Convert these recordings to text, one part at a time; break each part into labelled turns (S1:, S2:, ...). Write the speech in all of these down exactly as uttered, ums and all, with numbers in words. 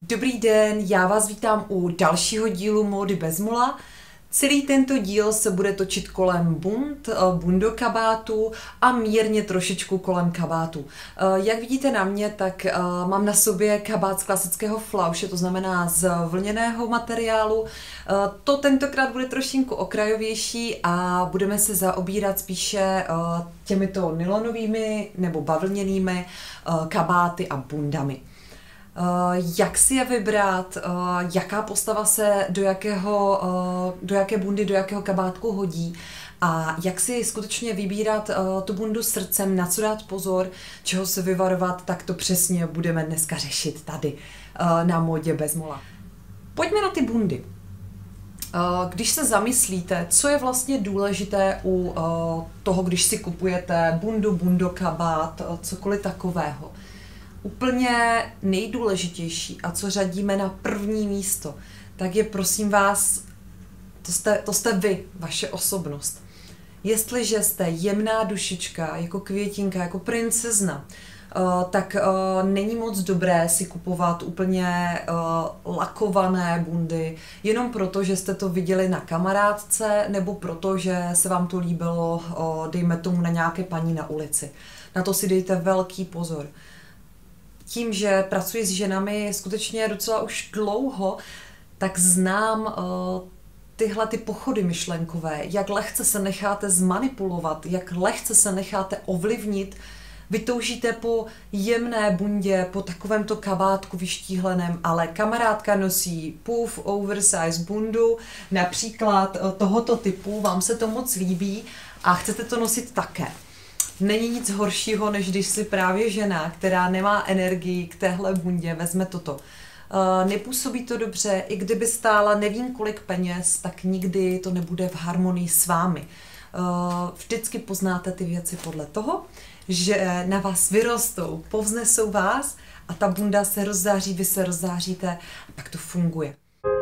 S1: Dobrý den, já vás vítám u dalšího dílu Módy bez mula. Celý tento díl se bude točit kolem bund, bundokabátů a mírně trošičku kolem kabátů. Jak vidíte na mě, tak mám na sobě kabát z klasického flauše, to znamená z vlněného materiálu. To tentokrát bude trošinku okrajovější a budeme se zaobírat spíše těmito nylonovými nebo bavlněnými kabáty a bundami. Jak si je vybrat, jaká postava se do, jakého, do jaké bundy, do jakého kabátku hodí a jak si skutečně vybírat tu bundu srdcem, na co dát pozor, čeho se vyvarovat, tak to přesně budeme dneska řešit tady na Módě bez mula. Pojďme na ty bundy. Když se zamyslíte, co je vlastně důležité u toho, když si kupujete bundu, bundokabát, cokoliv takového, úplně nejdůležitější a co řadíme na první místo, tak je prosím vás, to jste, to jste vy, vaše osobnost. Jestliže jste jemná dušička, jako květinka, jako princezna, tak není moc dobré si kupovat úplně lakované bundy, jenom proto, že jste to viděli na kamarádce, nebo proto, že se vám to líbilo, dejme tomu, na nějaké paní na ulici. Na to si dejte velký pozor. Tím, že pracuji s ženami skutečně docela už dlouho, tak znám uh, tyhle ty pochody myšlenkové, jak lehce se necháte zmanipulovat, jak lehce se necháte ovlivnit. Vy toužíte po jemné bundě, po takovémto kabátku vyštíhleném, ale kamarádka nosí puff, oversize bundu, například tohoto typu, vám se to moc líbí a chcete to nosit také. Není nic horšího, než když si právě žena, která nemá energii k téhle bundě, vezme toto. Uh, nepůsobí to dobře, i kdyby stála nevím kolik peněz, tak nikdy to nebude v harmonii s vámi. Uh, vždycky poznáte ty věci podle toho, že na vás vyrostou, povznesou vás a ta bunda se rozzáří, vy se rozzáříte a pak to funguje.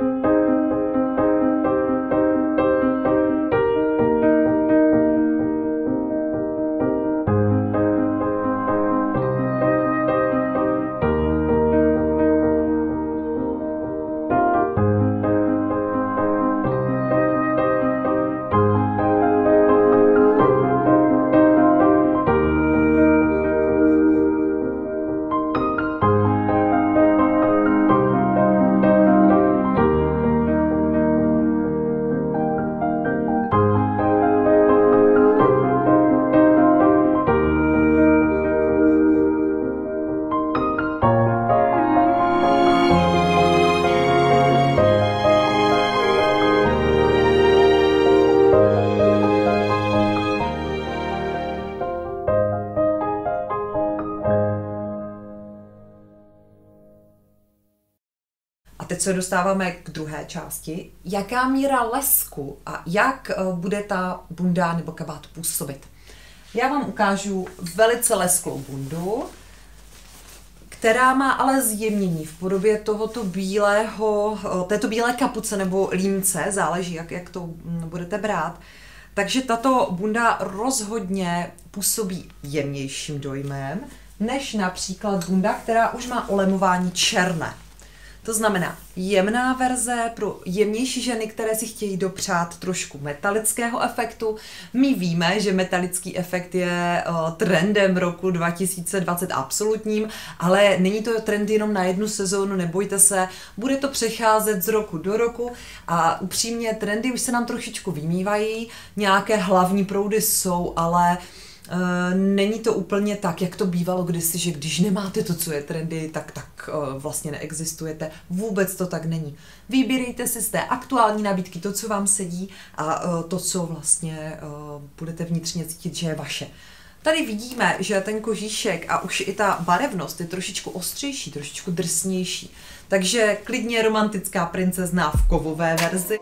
S1: Teď se dostáváme k druhé části. Jaká míra lesku a jak bude ta bunda nebo kabát působit? Já vám ukážu velice lesklou bundu, která má ale zjemnění v podobě tohoto bílého, této bílé kapuce nebo límce, záleží, jak, jak to budete brát. Takže tato bunda rozhodně působí jemnějším dojmem, než například bunda, která už má olemování černé. To znamená jemná verze pro jemnější ženy, které si chtějí dopřát trošku metalického efektu. My víme, že metalický efekt je uh, trendem roku dva tisíce dvacet absolutním, ale není to trend jenom na jednu sezónu, nebojte se, bude to přecházet z roku do roku a upřímně trendy už se nám trošičku vymývají, nějaké hlavní proudy jsou, ale Uh, není to úplně tak, jak to bývalo kdysi, že když nemáte to, co je trendy, tak, tak uh, vlastně neexistujete. Vůbec to tak není. Vybírejte si z té aktuální nabídky to, co vám sedí a uh, to, co vlastně uh, budete vnitřně cítit, že je vaše. Tady vidíme, že ten kožíšek a už i ta barevnost je trošičku ostřejší, trošičku drsnější. Takže klidně romantická princezna v kovové verzi.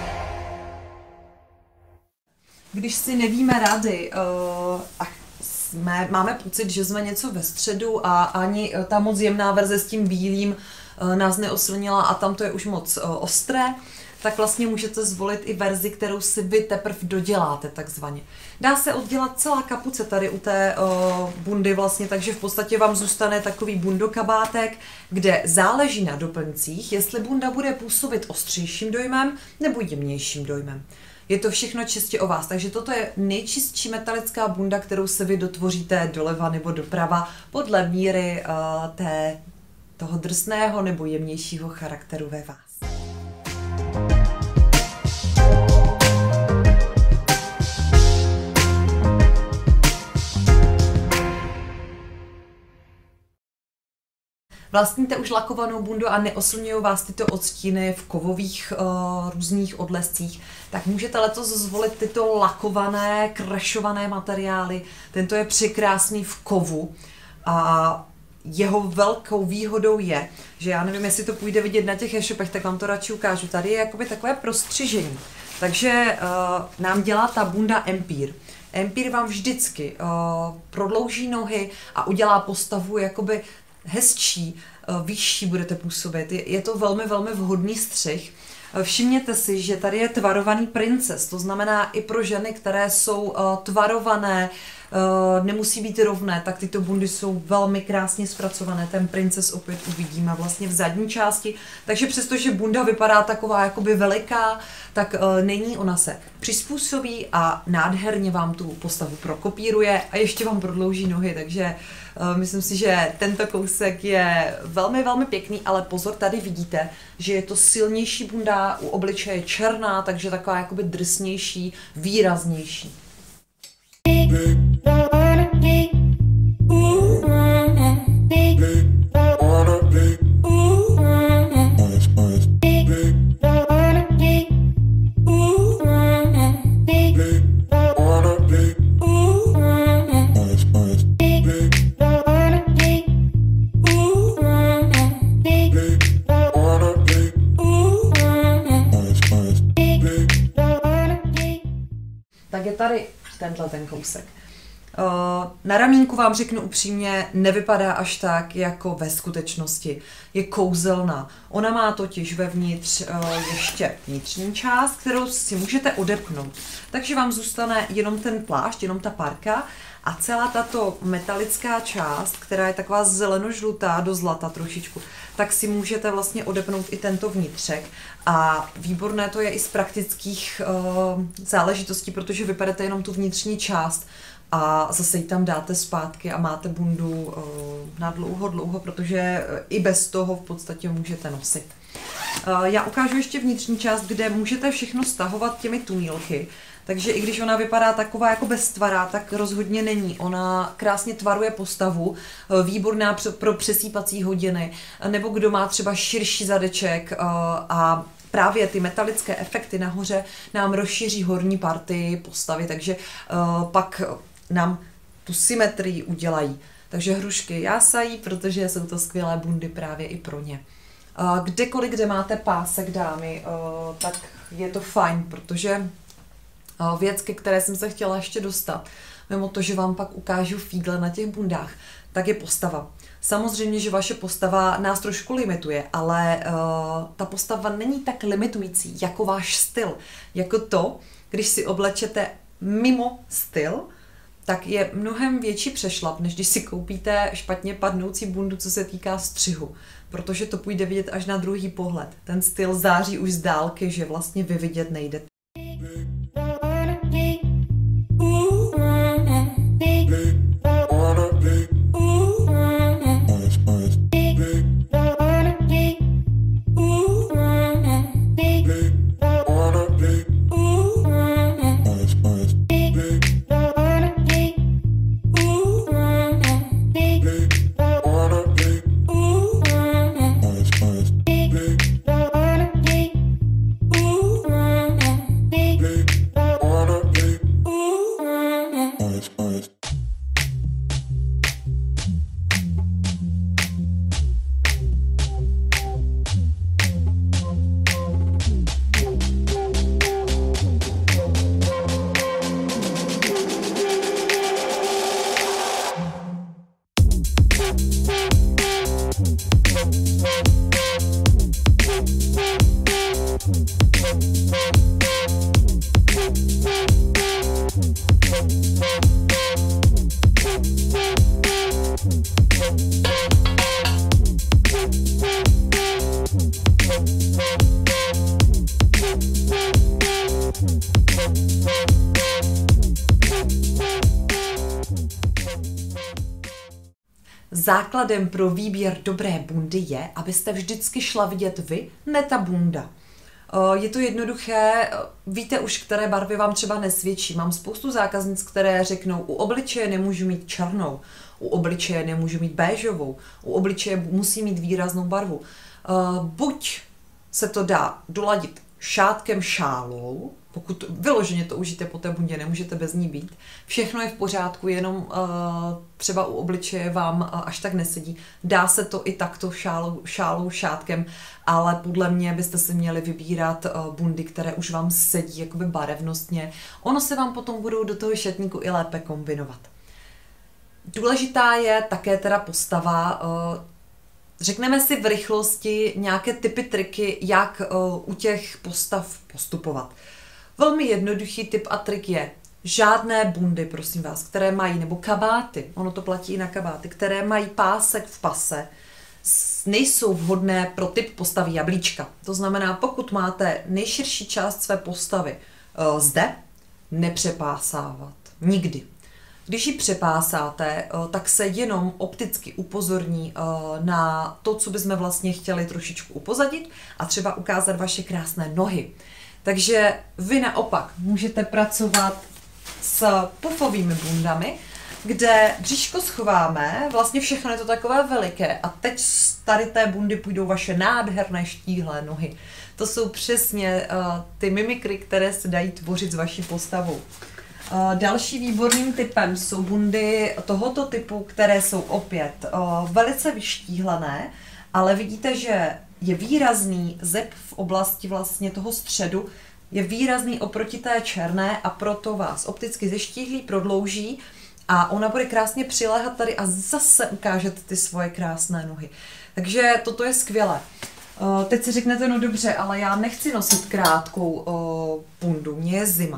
S1: Když si nevíme rady uh, a jsme, máme pocit, že jsme něco ve středu a ani ta moc jemná verze s tím bílým nás neoslnila a tam to je už moc ostré, tak vlastně můžete zvolit i verzi, kterou si vy teprve doděláte takzvaně. Dá se oddělat celá kapuce tady u té uh, bundy vlastně, takže v podstatě vám zůstane takový bundokabátek, kde záleží na doplňcích, jestli bunda bude působit ostřejším dojmem nebo jemnějším dojmem. Je to všechno čistě o vás, takže toto je nejčistší metalická bunda, kterou se vy dotvoříte doleva nebo doprava podle míry uh, té, toho drsného nebo jemnějšího charakteru ve vás. Vlastníte už lakovanou bundu a neoslňují vás tyto odstíny v kovových uh, různých odlescích, tak můžete letos zvolit tyto lakované, krešované materiály. Tento je překrásný v kovu a jeho velkou výhodou je, že já nevím, jestli to půjde vidět na těch e-shopech, tak vám to radši ukážu. Tady je jakoby takové prostřižení. Takže uh, nám dělá ta bunda Empire. Empire vám vždycky uh, prodlouží nohy a udělá postavu jakoby hezčí, vyšší budete působit. Je, je to velmi, velmi vhodný střih. Všimněte si, že tady je tvarovaný princes, to znamená i pro ženy, které jsou uh, tvarované, uh, nemusí být rovné, tak tyto bundy jsou velmi krásně zpracované. Ten princes opět uvidíme vlastně v zadní části, takže přestože bunda vypadá taková jakoby veliká, tak uh, není, ona se přizpůsobí a nádherně vám tu postavu prokopíruje a ještě vám prodlouží nohy, takže uh, myslím si, že tento kousek je velmi, velmi pěkný, ale pozor, tady vidíte, že je to silnější bunda, u obličeje černá, takže taková jakoby drsnější, výraznější. Tak je tady tenhle ten kousek. Na ramínku vám řeknu upřímně, nevypadá až tak jako ve skutečnosti. Je kouzelná. Ona má totiž vevnitř ještě vnitřní část, kterou si můžete odepnout. Takže vám zůstane jenom ten plášť, jenom ta parka a celá tato metalická část, která je taková zelenožlutá do zlata trošičku, tak si můžete vlastně odepnout i tento vnitřek. A výborné to je i z praktických uh, záležitostí, protože vyberete jenom tu vnitřní část a zase ji tam dáte zpátky a máte bundu uh, na dlouho, dlouho, protože i bez toho v podstatě můžete nosit. Uh, já ukážu ještě vnitřní část, kde můžete všechno stahovat těmi tunílky. Takže i když ona vypadá taková jako beztvará, tak rozhodně není. Ona krásně tvaruje postavu, výborná pro přesýpací hodiny, nebo kdo má třeba širší zadeček a právě ty metalické efekty nahoře nám rozšíří horní party postavy, takže pak nám tu symetrii udělají. Takže hrušky jásají, protože jsou to skvělé bundy právě i pro ně. Kdekoliv, kde máte pásek, dámy, tak je to fajn, protože věc, ke které jsem se chtěla ještě dostat, mimo to, že vám pak ukážu fígle na těch bundách, tak je postava. Samozřejmě, že vaše postava nás trošku limituje, ale uh, ta postava není tak limitující jako váš styl. Jako to, když si oblečete mimo styl, tak je mnohem větší přešlap, než když si koupíte špatně padnoucí bundu, co se týká střihu. Protože to půjde vidět až na druhý pohled. Ten styl září už z dálky, že vlastně vy vidět nejdete. Základem pro výběr dobré bundy je, abyste vždycky šla vidět vy, ne ta bunda. Je to jednoduché, víte už, které barvy vám třeba nesvědčí. Mám spoustu zákaznic, které řeknou, u obličeje nemůžu mít černou, u obličeje nemůžu mít béžovou, u obličeje musí mít výraznou barvu. Buď se to dá doladit šátkem, šálou, pokud vyloženě to užijete po té bundě, nemůžete bez ní být. Všechno je v pořádku, jenom uh, třeba u obličeje vám uh, až tak nesedí. Dá se to i takto šálou, šálou, šátkem, ale podle mě byste si měli vybírat uh, bundy, které už vám sedí jakoby barevnostně. Ono se vám potom budou do toho šatníku i lépe kombinovat. Důležitá je také teda postava. Uh, řekneme si v rychlosti nějaké typy, triky, jak uh, u těch postav postupovat. Velmi jednoduchý tip a trik je žádné bundy, prosím vás, které mají, nebo kabáty, ono to platí i na kabáty, které mají pásek v pase, nejsou vhodné pro typ postavy jablíčka. To znamená, pokud máte nejširší část své postavy uh, zde, nepřepásávat. Nikdy. Když ji přepásáte, uh, tak se jenom opticky upozorní uh, na to, co bychom vlastně chtěli trošičku upozadit a třeba ukázat vaše krásné nohy. Takže vy naopak můžete pracovat s pufovými bundami, kde bříško schováme, vlastně všechno je to takové veliké a teď z tady té bundy půjdou vaše nádherné štíhlé nohy. To jsou přesně uh, ty mimikry, které se dají tvořit s vaší postavou. Uh, další výborným typem jsou bundy tohoto typu, které jsou opět uh, velice vyštíhlené, ale vidíte, že je výrazný zeb v oblasti vlastně toho středu, je výrazný oproti té černé a proto vás opticky zeštíhlí, prodlouží a ona bude krásně přiléhat tady a zase ukážete ty svoje krásné nohy. Takže toto je skvělé. Teď si řeknete, no dobře, ale já nechci nosit krátkou bundu, mně je zima.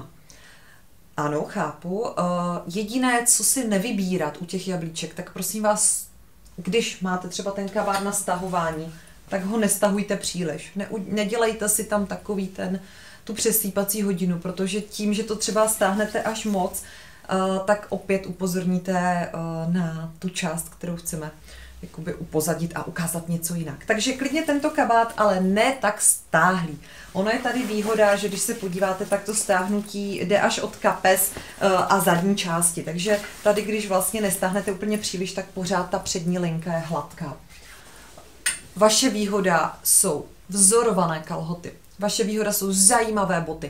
S1: Ano, chápu. Jediné, co si nevybírat u těch jablíček, tak prosím vás, když máte třeba ten kabát na stahování, tak ho nestahujte příliš. Ne, nedělejte si tam takový ten, tu přesýpací hodinu, protože tím, že to třeba stáhnete až moc, uh, tak opět upozorníte uh, na tu část, kterou chceme jakoby upozadit a ukázat něco jinak. Takže klidně tento kabát, ale ne tak stáhlý. Ono je tady výhoda, že když se podíváte, tak to stáhnutí jde až od kapes uh, a zadní části. Takže tady, když vlastně nestáhnete úplně příliš, tak pořád ta přední linka je hladká. Vaše výhoda jsou vzorované kalhoty. Vaše výhoda jsou zajímavé boty.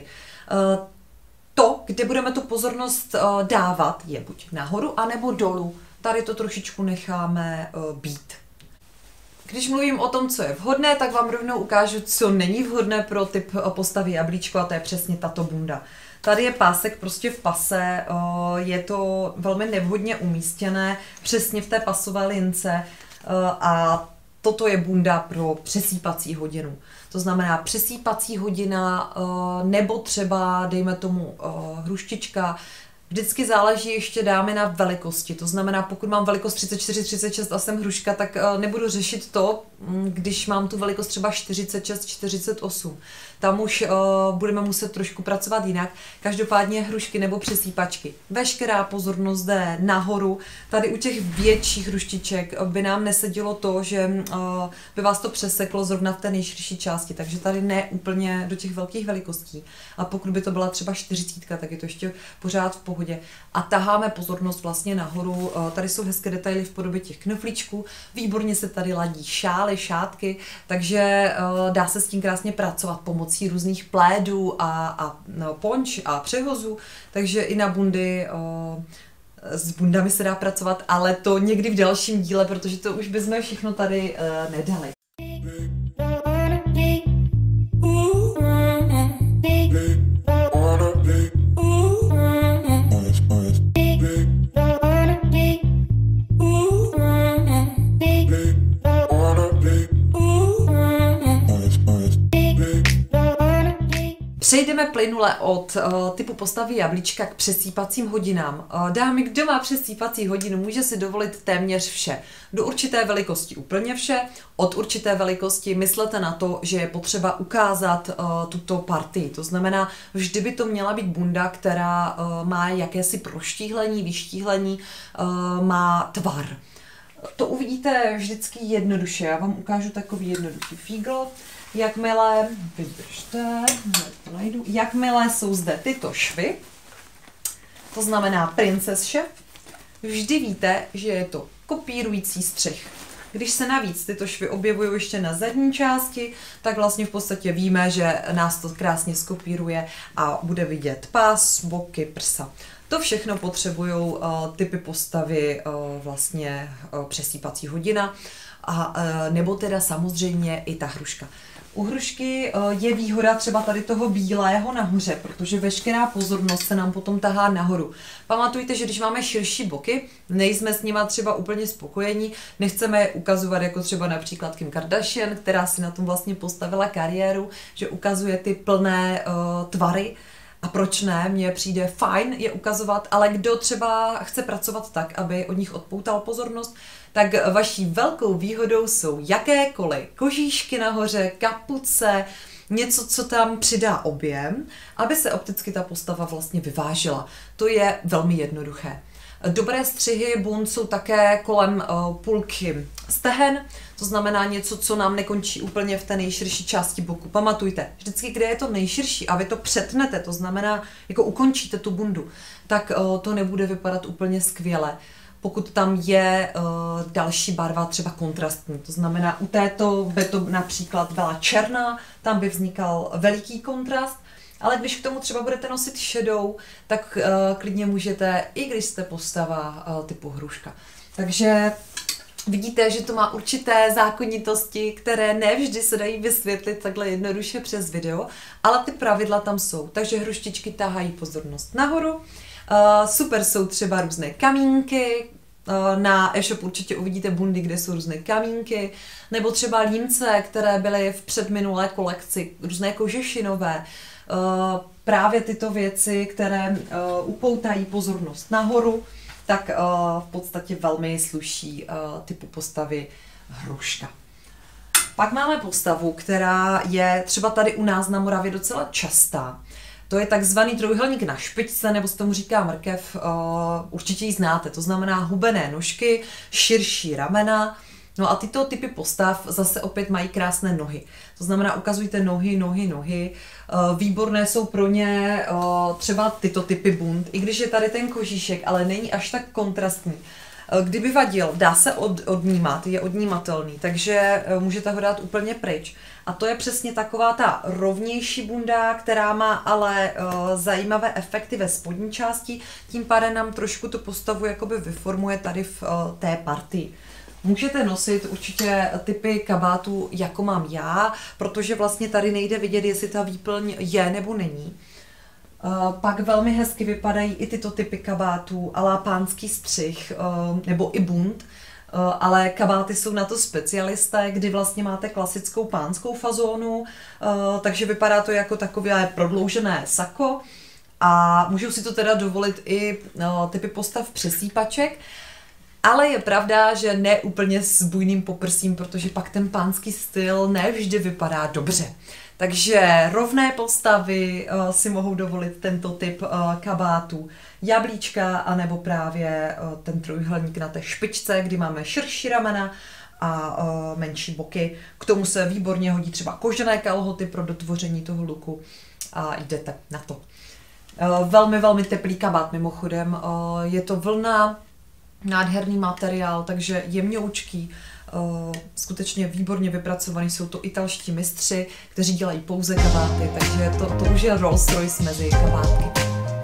S1: To, kde budeme tu pozornost dávat, je buď nahoru, anebo dolů. Tady to trošičku necháme být. Když mluvím o tom, co je vhodné, tak vám rovnou ukážu, co není vhodné pro typ postavy jablíčko, a to je přesně tato bunda. Tady je pásek prostě v pase, je to velmi nevhodně umístěné, přesně v té pasové lince a toto je bunda pro přesýpací hodinu. To znamená přesýpací hodina nebo třeba, dejme tomu, hruštička. Vždycky záleží ještě, dáme, na velikosti. To znamená, pokud mám velikost třicet čtyři třicet šest a jsem hruška, tak nebudu řešit to, když mám tu velikost třeba čtyřicet šest čtyřicet osm. Tam už uh, budeme muset trošku pracovat jinak. Každopádně hrušky nebo přesýpačky. Veškerá pozornost jde nahoru. Tady u těch větších hruštiček by nám nesedělo to, že uh, by vás to přeseklo zrovna v té nejširší části. Takže tady ne úplně do těch velkých velikostí. A pokud by to byla třeba čtyřicítka, tak je to ještě pořád v pohodě. A taháme pozornost vlastně nahoru. Uh, tady jsou hezké detaily v podobě těch knoflíčků. Výborně se tady ladí šály, šátky, takže uh, dá se s tím krásně pracovat pomocí různých plédů a, a no, ponč a přehozů, takže i na bundy, o, s bundami se dá pracovat, ale to někdy v dalším díle, protože to už bychom všechno tady uh, nedali. Přejdeme plynule od uh, typu postavy jablíčka k přesýpacím hodinám. Uh, dámy, kdo má přesýpací hodinu, může si dovolit téměř vše. Do určité velikosti úplně vše, od určité velikosti myslete na to, že je potřeba ukázat uh, tuto partii. To znamená, vždy by to měla být bunda, která uh, má jakési proštíhlení, vyštíhlení, uh, má tvar. To uvidíte vždycky jednoduše. Já vám ukážu takový jednoduchý fígl. Jakmile, vydržte, to najdu, jakmile jsou zde tyto švy, to znamená princess šev, vždy víte, že je to kopírující střih. Když se navíc tyto švy objevují ještě na zadní části, tak vlastně v podstatě víme, že nás to krásně skopíruje a bude vidět pás, boky, prsa. To všechno potřebují uh, typy postavy uh, vlastně uh, přesýpací hodina a uh, nebo teda samozřejmě i ta hruška. U hrušky uh, je výhoda třeba tady toho bílého nahoře, protože veškerá pozornost se nám potom tahá nahoru. Pamatujte, že když máme širší boky, nejsme s nima třeba úplně spokojení, nechceme je ukazovat jako třeba například Kim Kardashian, která si na tom vlastně postavila kariéru, že ukazuje ty plné uh, tvary. A proč ne? Mně přijde fajn je ukazovat, ale kdo třeba chce pracovat tak, aby od nich odpoutal pozornost, tak vaší velkou výhodou jsou jakékoliv kožíšky nahoře, kapuce, něco, co tam přidá objem, aby se opticky ta postava vlastně vyvážila. To je velmi jednoduché. Dobré střihy bund jsou také kolem uh, půlky stehen, to znamená něco, co nám nekončí úplně v té nejširší části boku. Pamatujte, vždycky, kde je to nejširší a vy to přetnete, to znamená, jako ukončíte tu bundu, tak uh, to nebude vypadat úplně skvěle. Pokud tam je uh, další barva třeba kontrastní, to znamená, u této by to například byla černá, tam by vznikal veliký kontrast, ale když k tomu třeba budete nosit šedou, tak uh, klidně můžete, i když jste postava uh, typu hruška. Takže vidíte, že to má určité zákonitosti, které nevždy se dají vysvětlit takhle jednoduše přes video, ale ty pravidla tam jsou. Takže hruštičky tahají pozornost nahoru. Uh, super jsou třeba různé kamínky, uh, na e-shop určitě uvidíte bundy, kde jsou různé kamínky, nebo třeba límce, které byly v předminulé kolekci, různé kožešinové. Uh, právě tyto věci, které uh, upoutají pozornost nahoru, tak uh, v podstatě velmi sluší uh, typu postavy hruška. Pak máme postavu, která je třeba tady u nás na Moravě docela častá. To je takzvaný trojúhelník na špičce, nebo se tomu říká mrkev, uh, určitě ji znáte. To znamená hubené nožky, širší ramena. No a tyto typy postav zase opět mají krásné nohy. To znamená, ukazujte nohy, nohy, nohy. Výborné jsou pro ně třeba tyto typy bund, i když je tady ten kožíšek, ale není až tak kontrastní. Kdyby vadil, dá se od, odnímat, je odnímatelný, takže můžete ho dát úplně pryč. A to je přesně taková ta rovnější bunda, která má ale uh, zajímavé efekty ve spodní části, tím pádem nám trošku tu postavu jakoby vyformuje tady v uh, té partii. Můžete nosit určitě typy kabátů, jako mám já, protože vlastně tady nejde vidět, jestli ta výplň je nebo není. Uh, pak velmi hezky vypadají i tyto typy kabátů, a la pánský střih, uh, nebo i bund, uh, ale kabáty jsou na to specialisté, kdy vlastně máte klasickou pánskou fazónu, uh, takže vypadá to jako takové prodloužené sako a můžou si to teda dovolit i uh, typy postav přesýpaček. Ale je pravda, že ne úplně s bujným poprsím, protože pak ten pánský styl nevždy vypadá dobře. Takže rovné postavy uh, si mohou dovolit tento typ uh, kabátů. Jablíčka, anebo právě uh, ten trojúhelník na té špičce, kdy máme širší ramena a uh, menší boky. K tomu se výborně hodí třeba kožené kalhoty pro dotvoření toho luku a jdete na to. Uh, velmi, velmi teplý kabát mimochodem. Uh, je to vlna, nádherný materiál, takže jemňoučký, uh, skutečně výborně vypracovaný, jsou to italští mistři, kteří dělají pouze kabáty, takže to, to už je Rolls Royce mezi kabátky.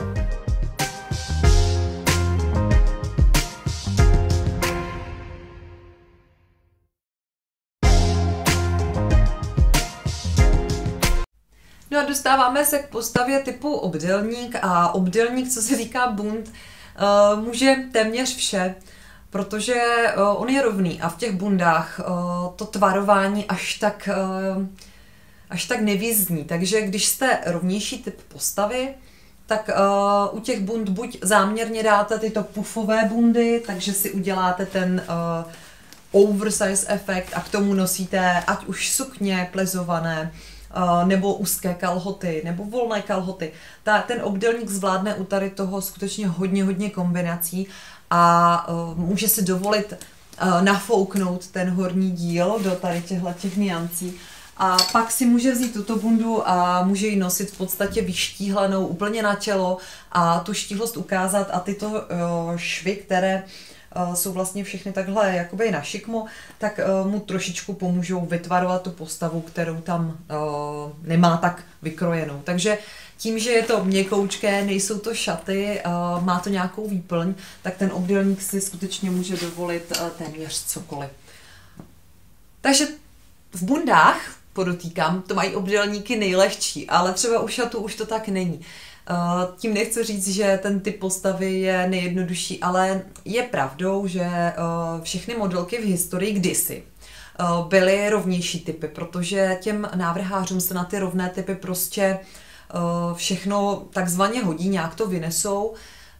S1: No a dostáváme se k postavě typu obdélník a obdélník, co se týká bund, Uh, může téměř vše, protože uh, on je rovný a v těch bundách uh, to tvarování až tak, uh, až tak nevyzní. Takže když jste rovnější typ postavy, tak uh, u těch bund buď záměrně dáte tyto pufové bundy, takže si uděláte ten uh, oversize efekt a k tomu nosíte ať už sukně plezované, uh, nebo úzké kalhoty, nebo volné kalhoty. Ta, ten obdélník zvládne u tady toho skutečně hodně, hodně kombinací a uh, může si dovolit uh, nafouknout ten horní díl do tady těchto těch niancí. A pak si může vzít tuto bundu a může ji nosit v podstatě vyštíhlenou úplně na tělo a tu štíhlost ukázat a tyto uh, švy, které uh, jsou vlastně všechny takhle jakoby na šikmo, tak uh, mu trošičku pomůžou vytvarovat tu postavu, kterou tam uh, nemá tak vykrojenou. Takže tím, že je to měkoučké, nejsou to šaty, uh, má to nějakou výplň, tak ten obdélník si skutečně může dovolit uh, téměř cokoliv. Takže v bundách, podotýkám, to mají obdélníky nejlehčí, ale třeba u šatu už to tak není. Tím nechci říct, že ten typ postavy je nejjednodušší, ale je pravdou, že všechny modelky v historii kdysi byly rovnější typy, protože těm návrhářům se na ty rovné typy prostě všechno takzvaně hodí, nějak to vynesou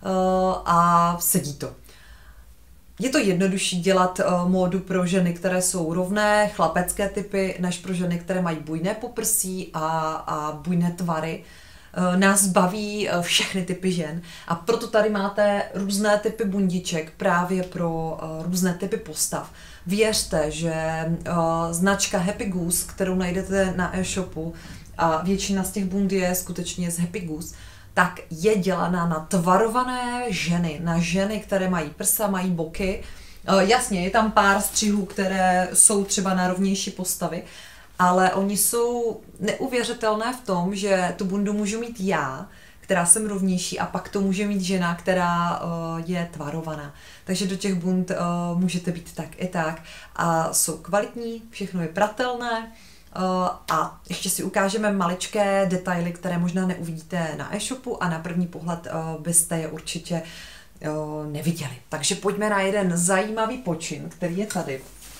S1: a sedí to. Je to jednodušší dělat uh, módu pro ženy, které jsou rovné, chlapecké typy, než pro ženy, které mají bujné poprsí a, a bujné tvary. Uh, nás baví uh, všechny typy žen a proto tady máte různé typy bundiček právě pro uh, různé typy postav. Věřte, že uh, značka Happy Goose, kterou najdete na e-shopu, a většina z těch bund je skutečně z Happy Goose, tak je dělaná na tvarované ženy, na ženy, které mají prsa, mají boky. E, jasně, je tam pár střihů, které jsou třeba na rovnější postavy, ale oni jsou neuvěřitelné v tom, že tu bundu můžu mít já, která jsem rovnější, a pak to může mít žena, která uh, je tvarovaná. Takže do těch bund uh, můžete být tak i tak a jsou kvalitní, všechno je pratelné. Uh, a ještě si ukážeme maličké detaily, které možná neuvidíte na e-shopu a na první pohled uh, byste je určitě uh, neviděli. Takže pojďme na jeden zajímavý počin, který je tady.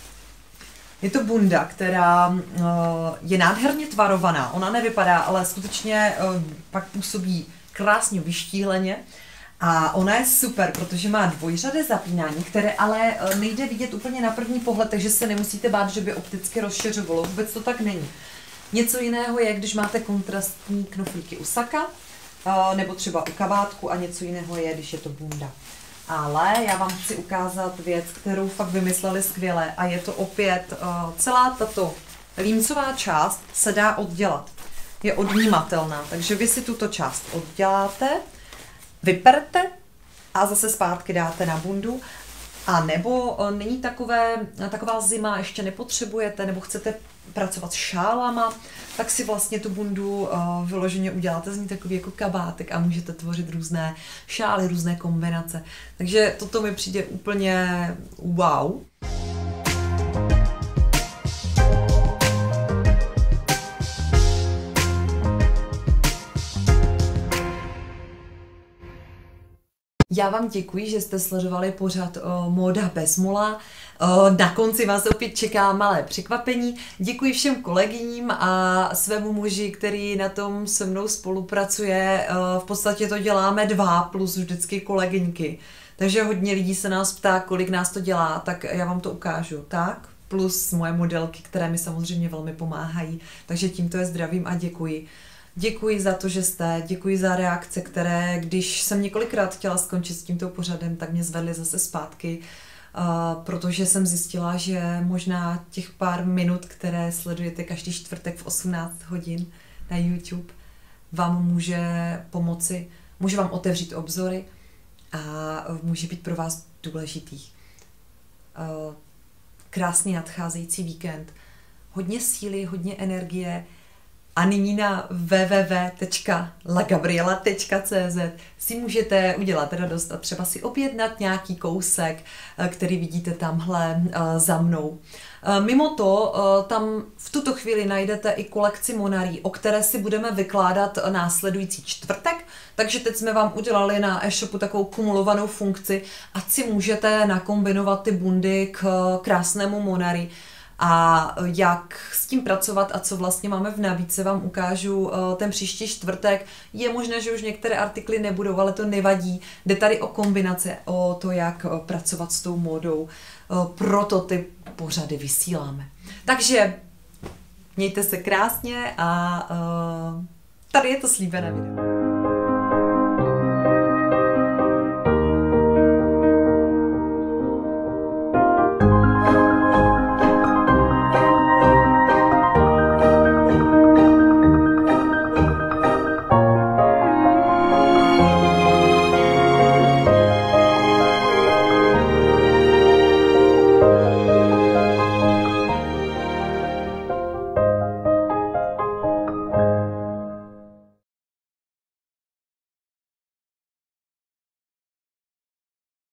S1: Je to bunda, která uh, je nádherně tvarovaná. Ona nevypadá, ale skutečně uh, pak působí krásně vyštíhleně. A ona je super, protože má dvojřadé zapínání, které ale nejde vidět úplně na první pohled, takže se nemusíte bát, že by opticky rozšiřovalo. Vůbec to tak není. Něco jiného je, když máte kontrastní knoflíky u saka, nebo třeba u kabátku, a něco jiného je, když je to bunda. Ale já vám chci ukázat věc, kterou fakt vymysleli skvěle, a je to opět celá tato límcová část se dá oddělat. Je odnímatelná, takže vy si tuto část odděláte, vyperte a zase zpátky dáte na bundu. A nebo není takové, taková zima, ještě nepotřebujete, nebo chcete pracovat s šálama, tak si vlastně tu bundu uh, vyloženě uděláte z ní takový jako kabátek a můžete tvořit různé šály, různé kombinace. Takže toto mi přijde úplně wow. Já vám děkuji, že jste sledovali pořad uh, Móda bez mola. Uh, na konci vás opět čeká malé překvapení. Děkuji všem kolegyním a svému muži, který na tom se mnou spolupracuje. Uh, v podstatě to děláme dva plus vždycky kolegyňky. Takže hodně lidí se nás ptá, kolik nás to dělá, tak já vám to ukážu. Tak, plus moje modelky, které mi samozřejmě velmi pomáhají. Takže tímto je zdravím a děkuji. Děkuji za to, že jste, děkuji za reakce, které, když jsem několikrát chtěla skončit s tímto pořadem, tak mě zvedly zase zpátky, uh, protože jsem zjistila, že možná těch pár minut, které sledujete každý čtvrtek v osmnáct hodin na YouTube, vám může pomoci, může vám otevřít obzory a může být pro vás důležitý. Uh, krásný nadcházející víkend, hodně síly, hodně energie. A nyní na w w w tečka la gabriela tečka c z si můžete udělat radost a třeba si objednat nějaký kousek, který vidíte tamhle za mnou. Mimo to, tam v tuto chvíli najdete i kolekci Monarí, o které si budeme vykládat následující čtvrtek, takže teď jsme vám udělali na e-shopu takovou kumulovanou funkci, ať si můžete nakombinovat ty bundy k krásnému Monarí. A jak s tím pracovat a co vlastně máme v nabídce, vám ukážu ten příští čtvrtek. Je možné, že už některé artikly nebudou, ale to nevadí. Jde tady o kombinace, o to, jak pracovat s tou módou. Proto ty pořady vysíláme. Takže mějte se krásně a tady je to slíbené video.